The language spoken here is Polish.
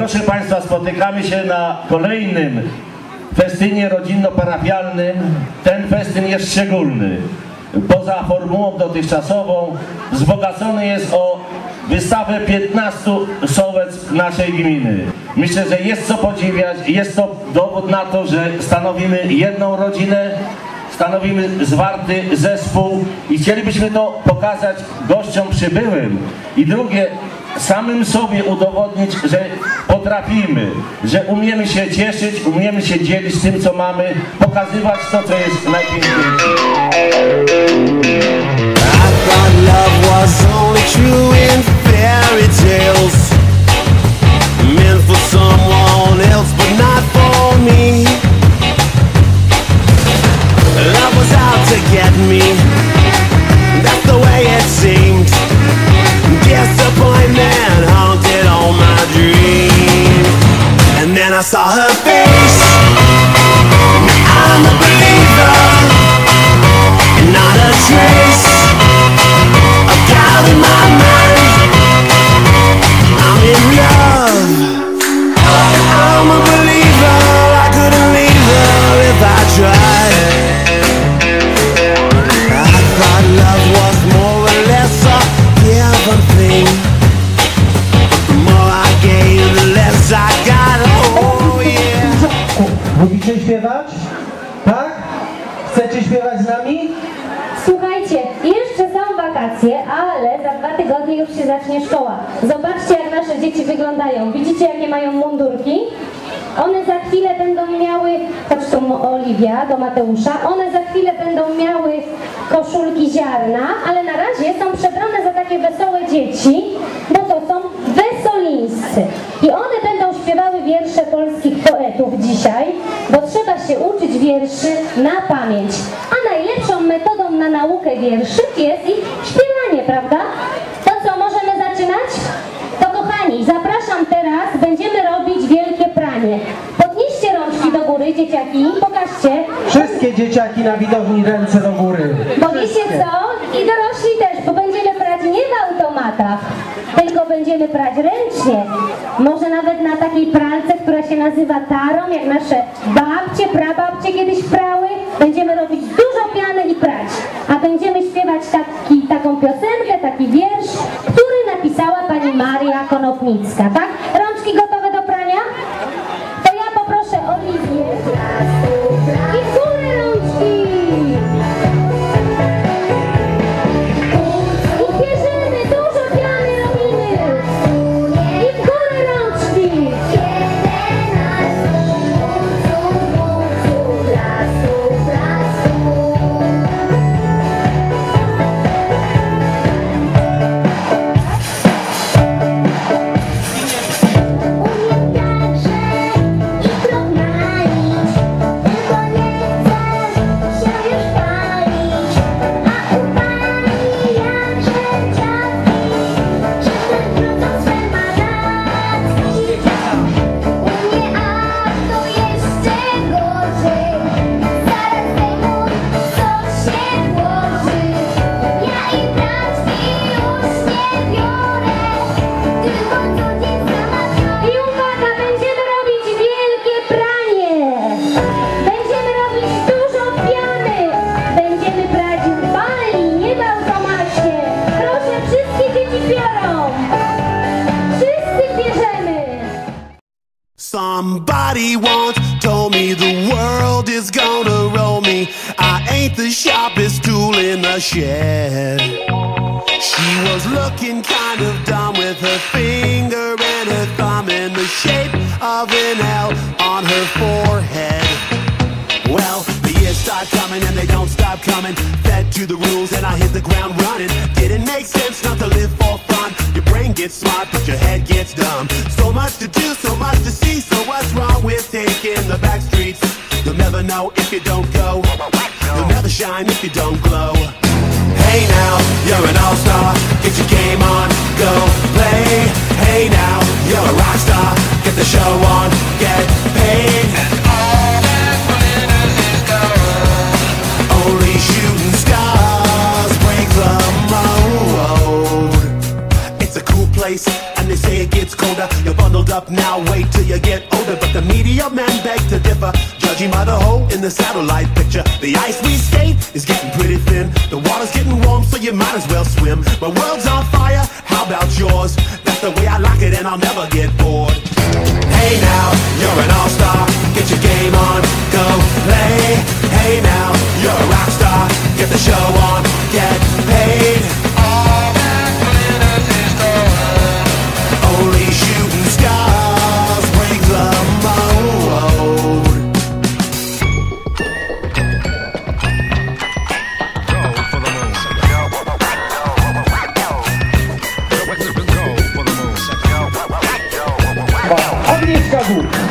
Proszę Państwa, spotykamy się na kolejnym festynie rodzinno-parafialnym. Ten festyn jest szczególny. Poza formułą dotychczasową wzbogacony jest o wystawę 15 sołectw naszej gminy. Myślę, że jest co podziwiać. Jest to dowód na to, że stanowimy jedną rodzinę, stanowimy zwarty zespół i chcielibyśmy to pokazać gościom przybyłym. I drugie, samym sobie udowodnić, że potrafimy, że umiemy się cieszyć, umiemy się dzielić tym, co mamy, pokazywać to, co jest najpiękniejsze. I thought love was only true in fairy tales, meant for someone else but not for me. Love was out to get me, that's the way it seemed. Disappointment haunted all my dreams. And then I saw her face, I'm a believer, and not a trace of doubt in my mind. I'm in love, I'm a believer, I couldn't leave her if I tried. I thought love was more or less a given thing, but the more I gave, the less I got. Oh yeah. Lubicie śpiewać? Tak? Chcecie śpiewać z nami? Słuchajcie, jeszcze są wakacje, ale za 2 tygodnie już się zacznie szkoła. Zobaczcie, jak nasze dzieci wyglądają. Widzicie, jakie mają mundurki? One za chwilę będą miały, chodź tu Oliwia, do Mateusza, one za chwilę będą miały koszulki ziarna, ale na razie są przebrane za takie wesołe dzieci, bo to są wesolińscy. I one będą śpiewały wiersze polskich poetów dzisiaj, bo trzeba się uczyć wierszy na pamięć. A najlepszą metodą na naukę wierszy jest ich śpiewanie, prawda? To co, możemy zaczynać? To kochani, zapraszam teraz, będziemy robić wielkie pranie. Podnieście rączki do góry, dzieciaki, pokażcie. Wszystkie dzieciaki na widowni ręce do góry. Bo wiecie co? I dorośli też, bo będziemy prać nie w automatach, tylko będziemy prać ręcznie. Może nawet na takiej pralce, która się nazywa tarą, jak nasze babcie, prababcie kiedyś prały. Będziemy robić dużo piany i prać. A będziemy śpiewać taką piosenkę, taki wiersz, który napisała pani Maria Konopnicka, tak? Rączki gotowe do prania? To ja poproszę Oliwię. I w górę rączki! I bierzemy, dużo piany robimy! I w górę rączki! Somebody once told me the world is gonna roll me. I ain't the sharpest tool in the shed. She was looking kind of dumb with her finger and her thumb in the shape of an L on her forehead. Well, the years start coming and they don't stop coming. Fed to the rules and I hit the ground running. Didn't make sense not to live for fun. Your brain gets smart but your head gets dumb. So much to do, so much to see. So what's wrong with taking the back streets? You'll never know if you don't go. You'll never shine if you don't glow. Hey now, you're an all-star. Get your game on, go play. Hey now, you're a rock star. Get the show on, get paid. And all that glitters is gold. Only shooting stars break the mold. It's a cool place. and they say it gets colder. You're bundled up now, wait till you get older. But the media men beg to differ, judging by the hole in the satellite picture. The ice we skate is getting pretty thin. The water's getting warm, so you might as well swim. My world's on fire, how about yours? That's the way I like it and I'll never get bored. Hey now, you're an all-star, get your game on, go play. Hey now, you're a rock star, get the show on, get paid. All that glitters is gold. Only shooting stars break the mold. Go for the moon. Go for the moon. Agnieszka Gór.